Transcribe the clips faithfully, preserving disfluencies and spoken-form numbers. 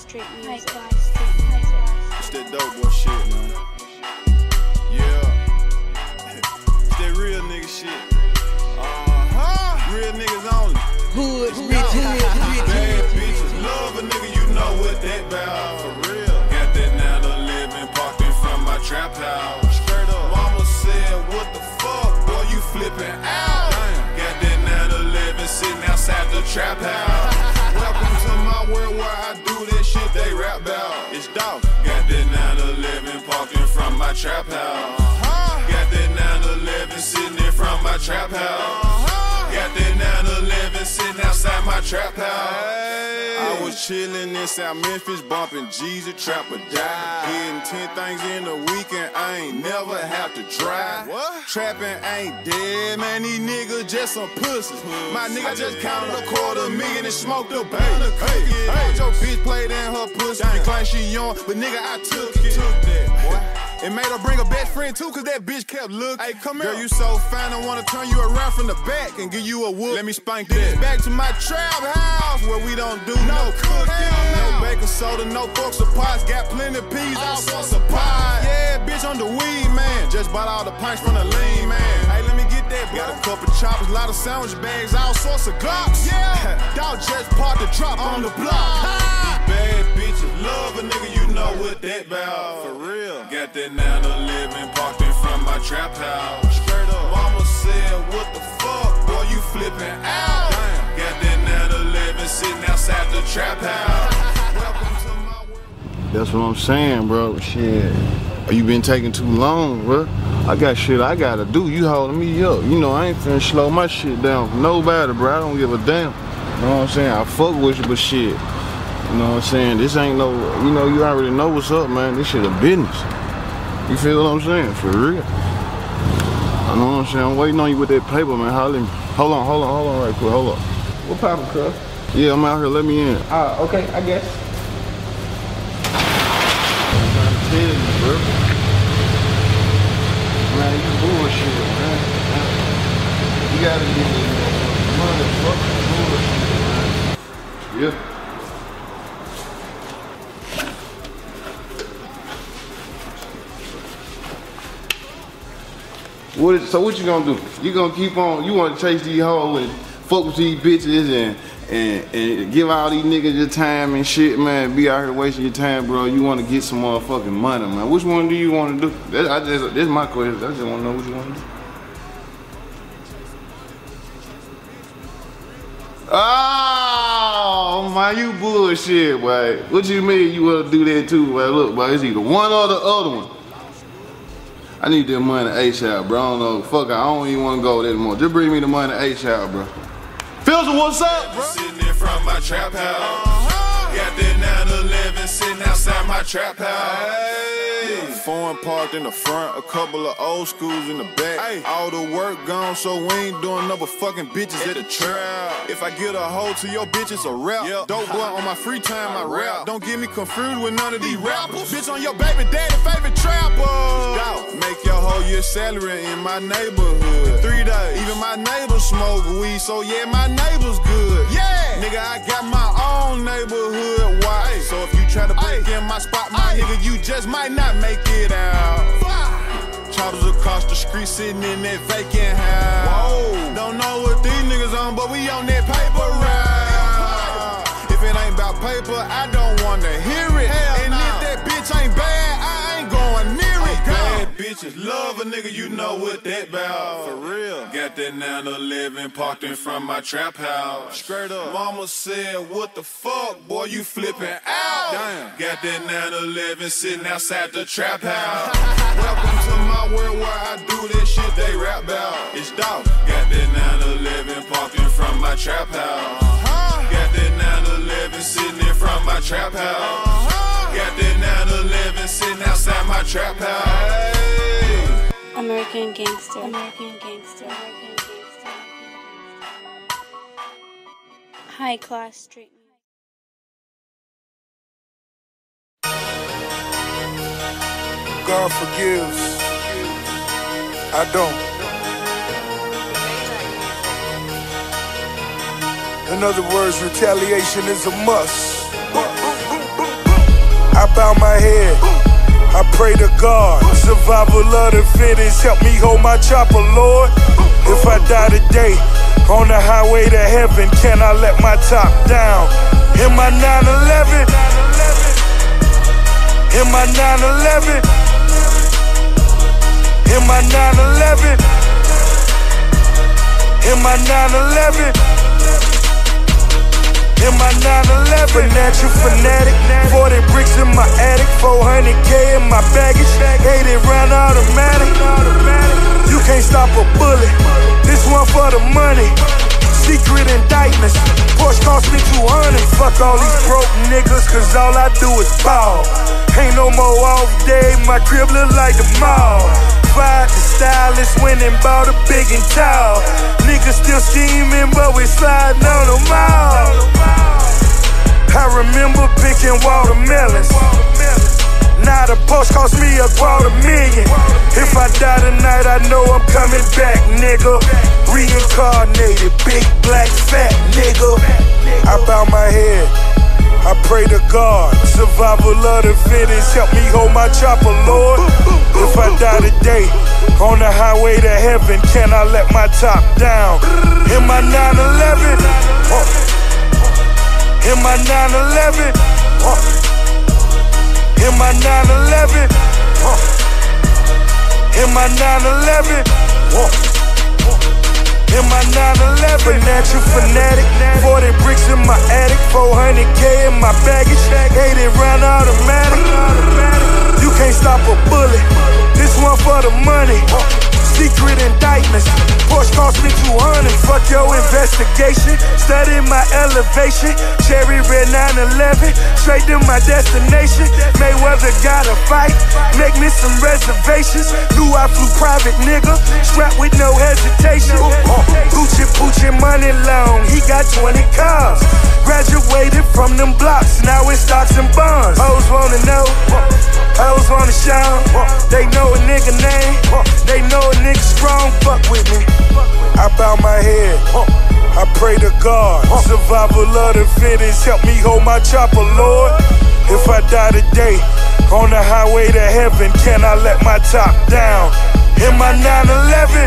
street music. High class street music. It's that dope boy shit, man. Yeah. It's that real nigga shit. Uh-huh. Real niggas only. Hood, rich, hood, rich. Bad bitches love a nigga, you know what that bout. For real. Got that nine eleven parked in front of my trap house. Straight up. Mama said, what the fuck, boy, you flipping out. Damn. Got that nine eleven sitting outside the trap house. Welcome to my world where I do that shit they rap about. It's dog. Got that nine eleven parked in front of my trap house. Uh-huh. Got that nine eleven sitting in front of my trap house. Uh-huh. Got that nine eleven sitting outside my trap house. Hey. I was chillin' in South Memphis, bumping Jesus, trap or die. Getting ten things in a weekend, I ain't never have to drive. What? Trapping ain't dead, man, these niggas just some pussies. My nigga just counted a quarter million and smoked a bag of cookies. Hey, your bitch played in her pussy, you claim she young, but nigga, I took it. Took that, boy. It made her bring her best friend too, cause that bitch kept looking. Hey, come here. Girl, you so fine, I wanna turn you around from the back and give you a whoop. Let me spank that. Back to my trap house, where we don't do no, no cooking. No baking soda, no forks or pots. Got plenty of peas, all sorts of pies. Yeah, bitch, on the weed, man. Just bought all the pints from the lean, man. Hey, let me get that, bro. Got a couple choppers, lot of sandwich bags, all sorts of glocks. Yeah, y'all just parked the drop on the block. These bad bitches love a nigga, you know what that bout. For real. Got that nine eleven parked in front of my trap house. Straight up. Mama said, what the fuck, boy, you flipping out. Damn. Got that nine eleven sitting outside the trap house. Welcome to my world. That's what I'm saying, bro. Shit. You been taking too long, bro. I got shit I gotta do. You holding me up. You know, I ain't finna slow my shit down for nobody, bro. I don't give a damn. You know what I'm saying? I fuck with you, but shit. You know what I'm saying? This ain't no, you know, you already know what's up, man. This shit a business. You feel what I'm saying? For real. I know what I'm saying. I'm waiting on you with that paper, man. Holler me. Hold on, hold on, hold on right quick. Hold up. What poppin', cuz? Yeah, I'm out here. Let me in. Ah, uh, okay, I guess. I'm trying to tell you, bro. Man, you bullshit, man. You gotta get this motherfucking bullshit, man. Yeah. What is, so what you gonna do? You gonna keep on, you wanna chase these hoes and fuck with these bitches and, and and give all these niggas your time and shit, man, be out here wasting your time, bro. You wanna get some motherfucking money, man. Which one do you wanna do? That, I just, this is my question. I just wanna know what you wanna do. Oh, man, you bullshit, boy. What you mean you wanna do that too, boy? Look, boy, it's either one or the other one. I need that money ASAP, bro. I don't know. Fuck, I don't even want to go there anymore. Just bring me the money ASAP, bro. Filter, what's up, bro? Sitting in front of my trap house. Uh-huh. Got that nine eleven sitting outside my trap house. Hey. Foreign parked in the front, a couple of old schools in the back. Hey. All the work gone, so we ain't doing no but fucking bitches at the trap. If I get a hoe to your bitch, it's a rap. Yep. Dope boy on my free time, I rap. Don't get me confused with none of these rappers. Bitch on your baby daddy favorite trapper. Make your whole year salary in my neighborhood. Three days, even my neighbors smoke weed, so yeah, my neighbors good. Yeah, nigga, I got my own neighborhood watch. So if you try to break Ay. in my spot, my Ay. nigga, you just might not make it out. Choppers across the street sitting in that vacant house. Whoa. Don't know what these niggas on, but we on that paper route. If it ain't about paper, I don't wanna hear it. Hell and nah. If that bitch ain't bad, I ain't going near it. Bad bitches love a nigga, you know what that bout. For real. Got that nine eleven parked in front of my trap house. Straight up. Mama said, what the fuck, boy, you flipping out. Damn. Got that nine eleven sitting outside the trap house. Welcome to my world where I do that shit they rap about. It's dog. Got that nine eleven parked in front of my trap house. Uh-huh. Got that nine eleven sitting in front of my trap house. Uh-huh. Got that nine eleven sitting outside my trap house. Hey. American Gangster. American Gangster. American Gangster. High class street music. God forgives. I don't. In other words, retaliation is a must. head, I pray to God. Survival of the fittest, help me hold my chopper, Lord. If I die today, on the highway to heaven, can I let my top down? In my nine eleven, in my nine eleven, in my nine eleven, in my nine eleven, in my nine eleven. Financial fanatic, forty bricks in my attic, four hundred K in my baggage, eighty round automatic. You can't stop a bullet, this one for the money. Secret indictments, Porsche cost me two hundred. Fuck all these broke niggas, cause all I do is ball. Ain't no more off day, my crib look like the mall. Fired the stylist, went and bought a big and tall. Niggas still scheming, but we sliding on them all. I remember picking watermelons. Now the post cost me a quarter million. If I die tonight, I know I'm coming back, nigga. Reincarnated, big black fat nigga. I bow my head, I pray to God. Survival of the fittest, help me hold my chopper, Lord. If I die today, on the highway to heaven, can I let my top down? In my nine eleven, in my nine eleven, in my nine eleven, in my nine eleven, in my nine eleven. Financial fanatic, forty bricks in my attic, four hundred K in my baggage, eighty round automatic. You can't stop a bullet, this one for the money. Secret indictments, Porsche cost me two hundred. Fuck your investigation, study my elevation. Cherry red nine eleven, straight to my destination. Mayweather gotta fight, make me some reservations. Knew I flew private, nigga, strapped with no hesitation. Gucci Poochie money long, he got twenty cars. Graduated from them blocks, now it's stocks and bonds. Hoes wanna know, hoes wanna shout. They know a nigga name, they know a nigga strong, fuck with me. I bow my head, I pray to God. Survival of the fittest, help me hold my chopper, Lord. If I die today, on the highway to heaven, can I let my top down? In my nine eleven,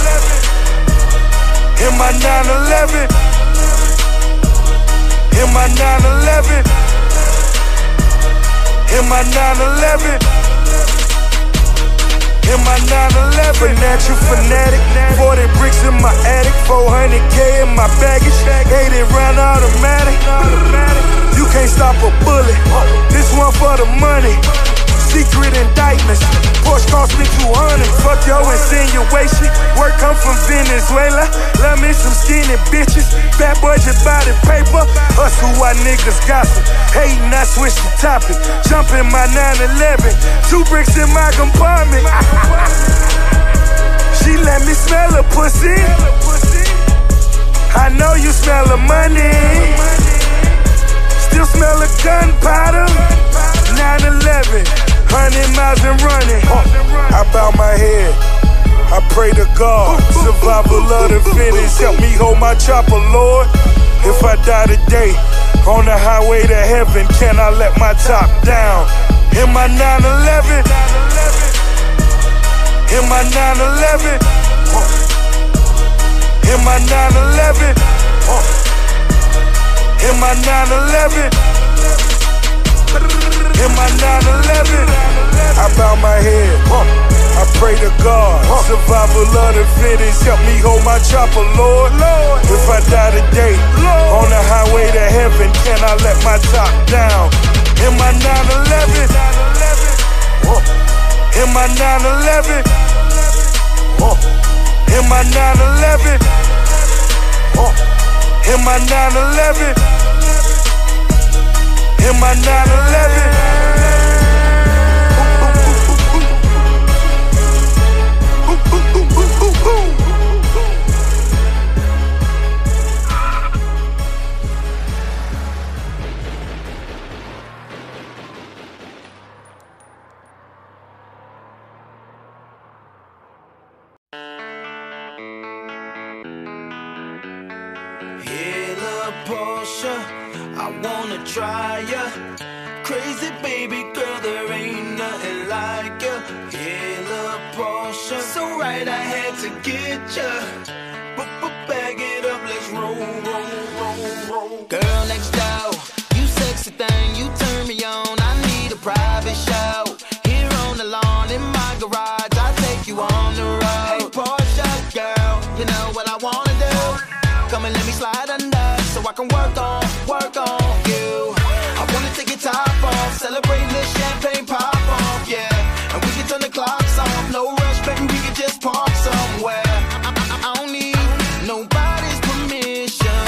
in my nine eleven, in my nine eleven, in my nine eleven, in my nine eleven. Financial fanatic, forty bricks in my attic, four hundred K in my baggage, eighty round automatic. You can't stop a bullet, this one for the money. Secret indictments, Porsche cost me two hundred. Fuck your insinuation, work come from Venezuela. Love me some skinny bitches, bad boys just buy the paper. Us who our niggas gossip, hating I switch the topic. Jump in my nine eleven, two bricks in my compartment. She let me smell her pussy, I know you smell the money. Still smell the gunpowder, nine eleven. Hundred miles and running. I bow my head, I pray to God. Survival of the fittest, help me hold my chopper, Lord. If I die today, on the highway to heaven, can I let my top down? In my nine eleven, in my nine eleven, in my nine eleven, in my nine eleven, in my nine eleven. I bow my head, I pray to God. Survival of the fittest, help me hold my chopper, Lord. If I die today, on the highway to heaven, can I let my top down? In my nine eleven, in my nine eleven, in my nine eleven, in my nine eleven, in my nine eleven. Porsche, I wanna try ya. Crazy baby girl, there ain't nothing like ya. Yeah, love Porsche, so right I had to get ya. But but bag it up, let's roll, roll, roll, roll. Girl next door, you sexy thing, you turn me on. I need a private show. Here on the lawn in my garage, I'll take you on the road. Hey Porsche girl, you know what I wanna do. Come and let me slide under, so I can work on, work on you. I wanna take your top off, celebrate this champagne pop off, yeah. And we can turn the clocks off, no rush, baby, we can just park somewhere. I, I, I don't need nobody's permission,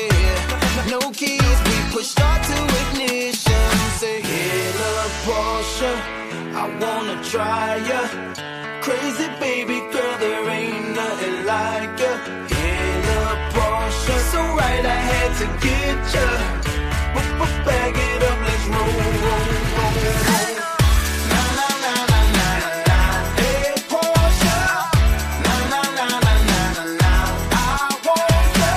yeah. No keys, we push start to ignition. Say, hey, love Porsche, I wanna try ya. Crazy baby girl, there ain't nothing like ya. Yeah, love Porsche, so right I had to get ya. But, but bag it up, let's roll, roll, roll, roll. Na na na na na na. Hey Porsche. Na na na na na na na. I want ya.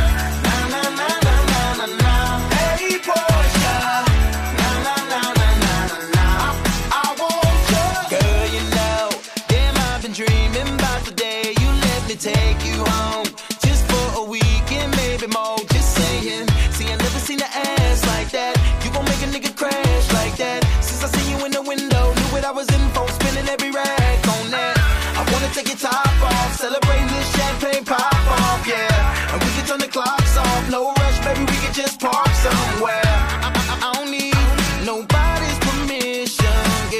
Na na na na na na na. Hey Porsche. Na na na na na na na. I, I want ya. Girl, you know, damn, I've been dreaming about the day you let me take you home, just for a weekend, maybe more. Just saying, see, I never seen the ass like that. You gon' make a nigga crash like that. Since I seen you in the window, knew what I was in for, spinning every rag on that. I wanna take your top off, celebrate this champagne pop off, yeah. And we can turn the clocks off, no rush, baby, we can just park somewhere. I, I, I don't need nobody's permission,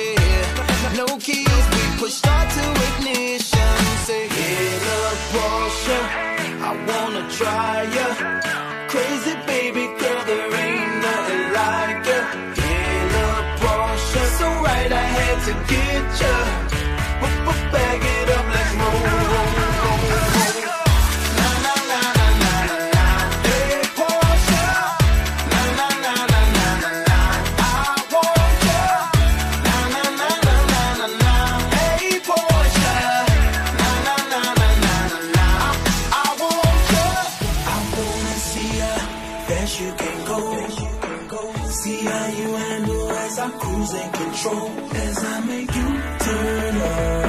yeah. No keys, we push start to ignition. Say, hey, love Porsche, I wanna try ya. Crazy baby girl, there ain't nothing like ya. Yeah, love Porsche, so right I had to get ya. But, but bag it up, let's roll, roll, roll, roll. Na na na na na na na. Hey Porsche. Na na na na na na na. I want ya. Na na na na na na na. Hey Porsche. Na na na na na na na. I, I want ya. I wanna see ya. Fast you can go. See how you handle as I cruise and control, as I make you turn up.